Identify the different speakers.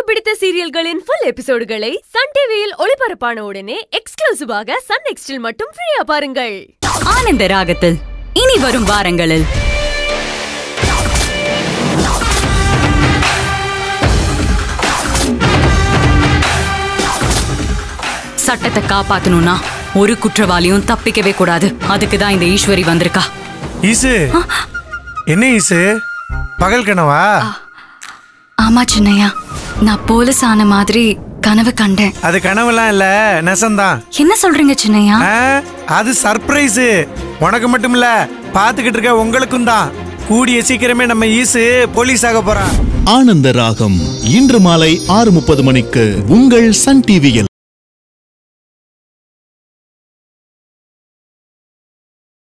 Speaker 1: பிடித்த சீரியல்களின் full எபிசோடுகளை Sun டிவியில் ஒளிபரப்பான உடனே எக்ஸ்க்ளூசிவாக சன் நெக்ஸ்டில் மட்டும் ஃப்ரீயா பாருங்கள்.
Speaker 2: ஆனந்த ராகத்தில் இனி வரும் வாரங்களில் சட்டத்தை காப்பாத்தணும்னா ஒரு குற்றவாளியும் தப்பிக்கவே கூடாது. அதுக்கு தான் இந்த ஈஸ்வரி வந்திருக்கா.
Speaker 3: ஈசு, என்ன ஈசு, பகல் கனவா?
Speaker 2: ஆமா சின்னையா, நான் போலீஸ் ஆன மாதிரி கனவு கண்டேன்.
Speaker 3: அது கனவுலாம் இல்ல, நெசம்தான்.
Speaker 2: என்ன சொல்றீங்க சின்னையா?
Speaker 3: அது சர்ப்ரைஸ். உனக்கு மட்டும் இல்ல, பாத்துக்கிட்டு இருக்க உங்களுக்கும் தான். கூடிய சீக்கிரமே நம்ம ஈசு போலீஸ் ஆக போறான்.
Speaker 4: ஆனந்த ராகம் இன்று மாலை 6:30 மணிக்கு உங்கள் சன் டிவியில்.